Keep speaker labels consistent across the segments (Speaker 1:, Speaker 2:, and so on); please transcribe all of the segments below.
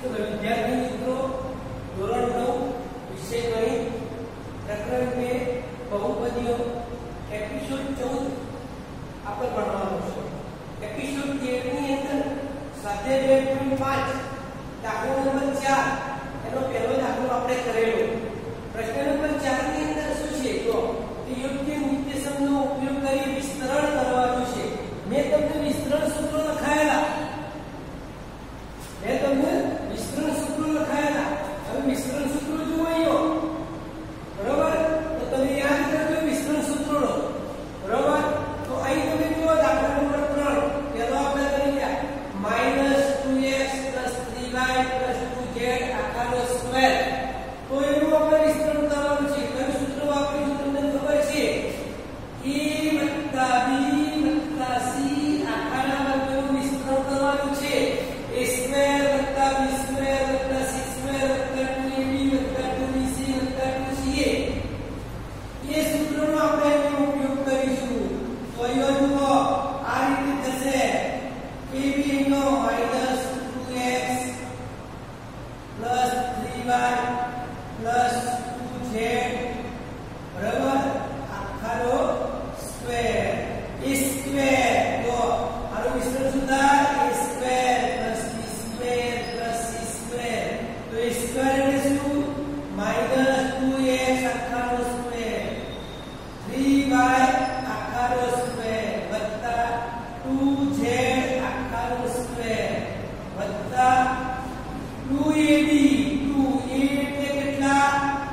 Speaker 1: तो विद्यार्थी मित्रों धोरण 9 विषय गणित प्रकरण में बहुपदीयों एपिसोड 14 આપણે ભણવાનું છે। એપિસોડ 13 ની અંદર સ્વાધ્યાય 2.5 દાખલો નંબર 4 એનો પહેલો દાખલો આપણે કરેલો। પ્રશ્ન નંબર 4 ની અંદર શું છે તો યોગ્ય નિર્દેશનનો ઉપયોગ કરી વિસ્તરણ કરવાનું છે। મેં તમને વિસ્તરણ સૂત્રો લખાયેલા। હવે વિસ્તરણ સૂત્રો જોયો બરોબર, તો તમે યાદ કરજો વિસ્તરણ સૂત્રો બરોબર। તો અહીં તમે જુઓ દાખલા નંબર 3 પહેલો આપણે કરી ગયા -2x + 3y + 2z આખાનો સ્ક્વેર। તો એનું આપણે વિસ્તરણ કરવાનું છે। કયું સૂત્ર વાપરીશું તમને ખબર છે? a + b + c આખાના વર્ગનું વિસ્તરણ કરવાનું છે। a square + b square + c square + 2ab + 2bc + 2ca એ સૂત્રનો આપણે ઉપયોગ કરીશું। તો અહીં જુઓ આ રીતે થશે ab નો -2x + 3y + 2z બરાબર આખાનો સ્ક્વેર। a સ્ક્વેર તો આનું વિસ્તરણ સુધા a square + b square + c square. તો a સ્ક્વેર એટલે શું? -2x આખાનો સ્ક્વેર 3y આખાનો સ્ક્વેર વત્તા 2z આખાનો સ્ક્વેર વત્તા 2ab 2a એટલે કેટલા?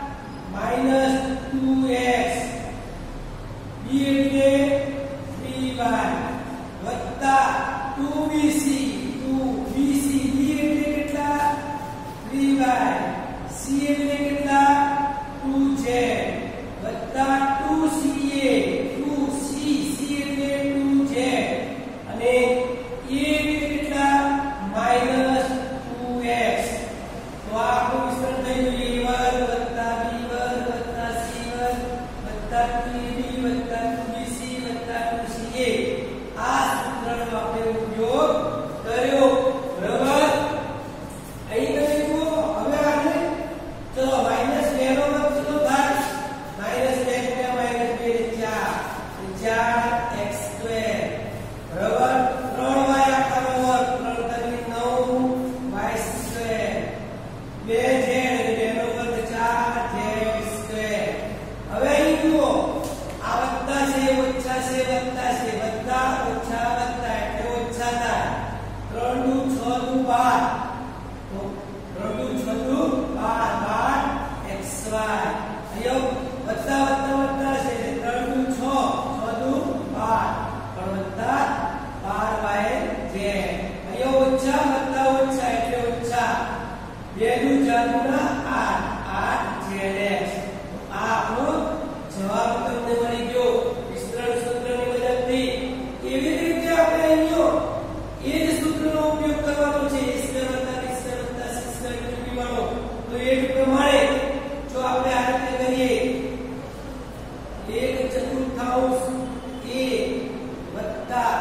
Speaker 1: -2x b એટલે 3y વત્તા 2bc 2bc b એટલે કેટલા? 3y c એટલે કેટલા? 2z વત્તા 2ca 2c c એટલે 2z અને a એટલે કેટલા? -2x। તો આ આપણું વિસ્તરણ થઈ ગયું a2 વત્તા b2 વત્તા c1 વત્તા 2ab વત્તા 2bc વત્તા 2ca આ સૂત્રનો આપણે ઉપયોગ કર્યો બરાબર। અહીં તમે જુઓ હવે આને ચલો -2 નો વર્ગ કેટલો થાય? -2 ગુણ્યા -2 4x² બરાબર 3y આખાનો વર્ગ 3 * 9y², 2z 2 નો વર્ગ 4z²। હવે અહીં જુઓ આ વત્તા છે ઓછા છે વત્તા છે વત્તા ઓછા વત્તા એટલે ઓછા થાય 3 * 6 = 12 તો 3 * 6 = 12xy। અહીં વત્તા વત્તા વત્તા છે 3 * 6 6 = 12 પણ વત્તા 12y z। અહીં ઓછા વત્તા ઓછા એટલે ઓછા 2 * 4 = 8 8zx। આ આપણો જવાબ તમને મળી ગયો વિસ્તરણ સૂત્રની મદદથી। કેવી રીતે આપણે અહીં એ જ સૂત્રનો ઉપયોગ કરવાનો છે a² + b² + c² વાળો। તો એ જ પ્રમાણે જો આપણે આ રીતે કરીએ 1/4 a વત્તા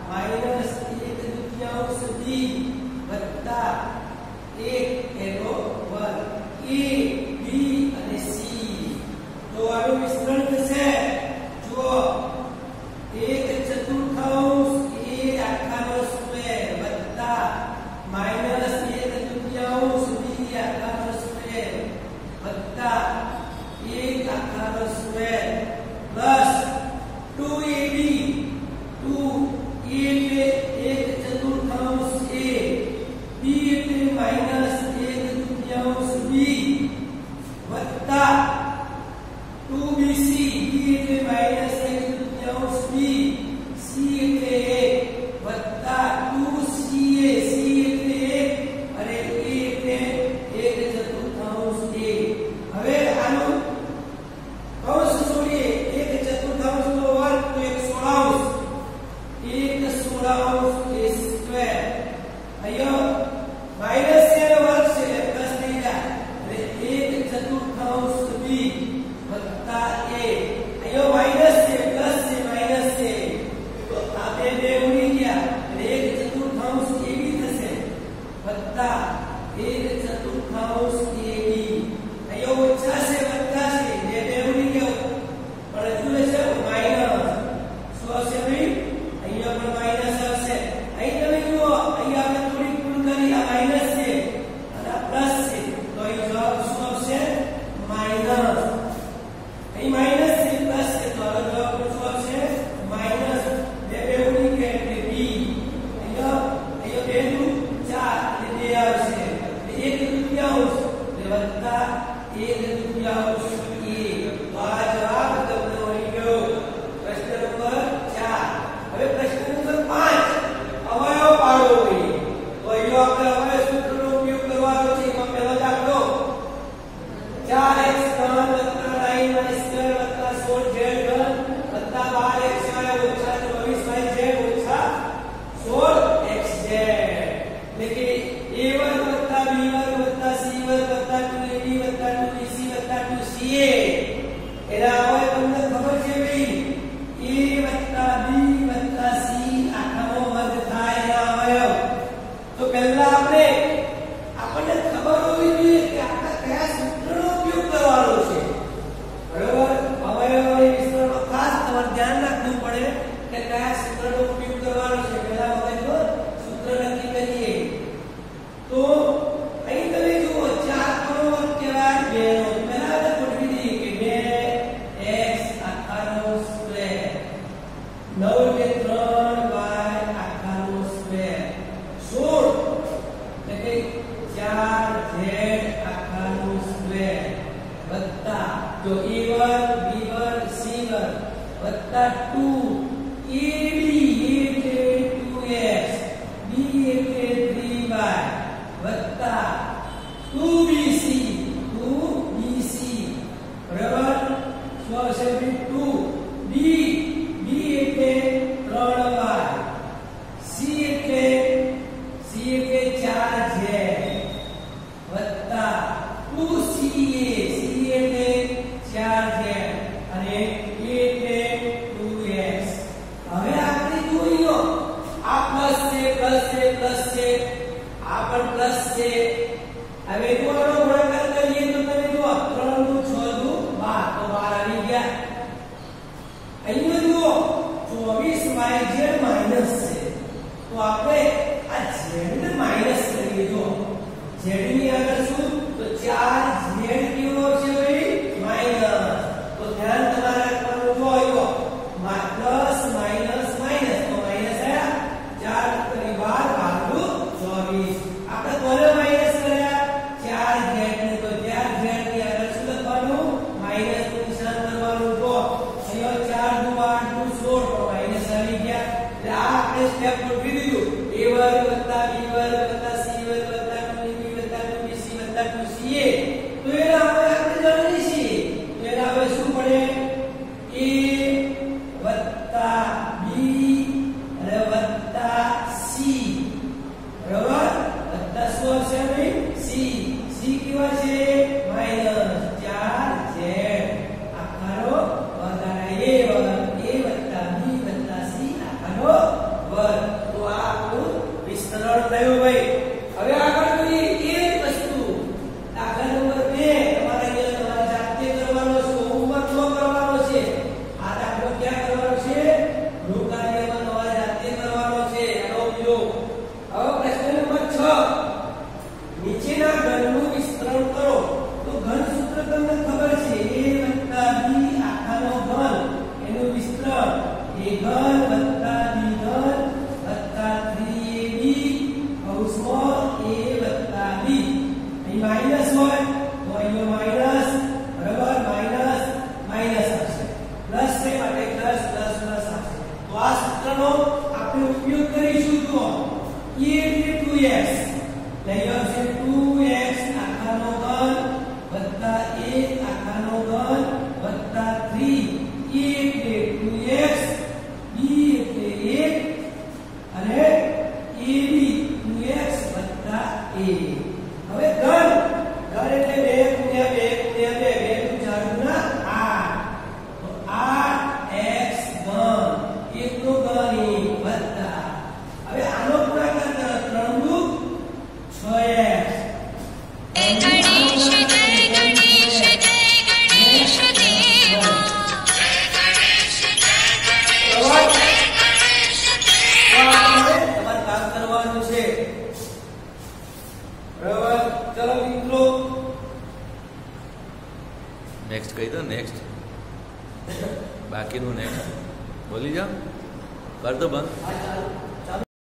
Speaker 1: -1/2 b વત્તા 1 એનો વર્ગ a b અને c। તો આનું વિસ્તરણ થશે જુઓ 1/4 a આખાનો સ્ક્વેર વત્તા -1/2 b આખાનો સ્ક્વેર વત્તા 1 આખાનો સ્ક્વેર પ્લસ 2ab 2 a એટલે 1/4 a b એટલે વત્તા 2 AB એટલે 2x B એટલે 3y વત્તા 2BC બરાબર શું આવશે 2 B એટલે 3y C એટલે 4z વત્તા 2CA એટલે 4z અને A એટલે 2x. હવે આપણે જોઈઓ આ પ્લસ છે આ પણ પ્લસ છે. હવે જો આનો ગુણાકાર કરીએ તો તમે જુઓ 3 નું 6 નું 12 તો 12 આવી ગયા. અહીંયા જુઓ 24yz માઈનસ છે તો આપણે આ z ને માઈનસ કરીએ. જો z ની આગળ શું તો 4z કેવો છે ભાઈ માઈનસ. તો ધ્યાન તમારે રાખવાનું. જો આવ્યો પ્લસ માઈનસ તો માઈનસ આયા 4 × 12 આપણે કોને માઈનસ કર્યા 4z ને. તો 4z ની આગળ શું લખવાનું માઈનસ નું નિશાન કરવાનું. જો અહીંયા 4 × 8 નું 16 તો માઈનસ આવી ગયા. એટલે આ આપણે સ્ટેપ ગોઠવી દીધું a² + b² + c² + 2ab + 2bc + 2ca. તો એના હવે આપણે જાણીએ છીએ. એના હવે શું પડે a + b અને + c બરાબર વત્તા શું આવશે ભાઈ c કેવા છે માઈનસ 4z આખાનો વર્ગ અને a + b + c આખાનો વર્ગ. તો આ આપણું વિસ્તરણ થયું ભાઈ. હવે આગળ જોઈએ એ જ વસ્તુ દાખલા નંબર 2 તમારે જાતે કરવાનો છે, હોમવર્ક નો કરવાનો છે. આ દાખલો ક્યાં કરવાનો છે ગૃહકાર્યમાં તમારે જાતે કરવાનો છે. આનો ઉપયોગ. હવે પ્રશ્ન નંબર 6 નીચેના ઘનનું વિસ્તરણ કરો. તો ઘન સૂત્ર તમને ખબર છે a + b આખાનો ઘન એનું વિસ્તરણ a ઘન + b ઘન + 3ab કૌંસમાં a + b. અહીં માઈનસ હોય તો અહીંયા માઈનસ બરાબર માઈનસ આવશે. પ્લસ છે માટે પ્લસ આવશે. તો આ સૂત્રનો આપણે ઉપયોગ કરીશું. જો a એટલે 2x લઈ આવશે 2x આખાનો ઘન વત્તા 1 આખાનો ઘન વત્તા 3 a એટલે 2x b એટલે 1 અને ab 2x વત્તા a. હવે ઘન એટલે 2 × 2 × 2 2 × 4 × 8 તો 8x ઘન 1 નો ઘન વત્તા. હવે આનો ગુણાકાર કરો 3 × 6x. તમારે કામ કરવાનું છે બરાબર. ચલો મિત્રો
Speaker 2: નેક્સ્ટ કહી દો. નેક્સ્ટ બાકીનું નેક્સ્ટ બોલી જાઓ. કર દો બંધ.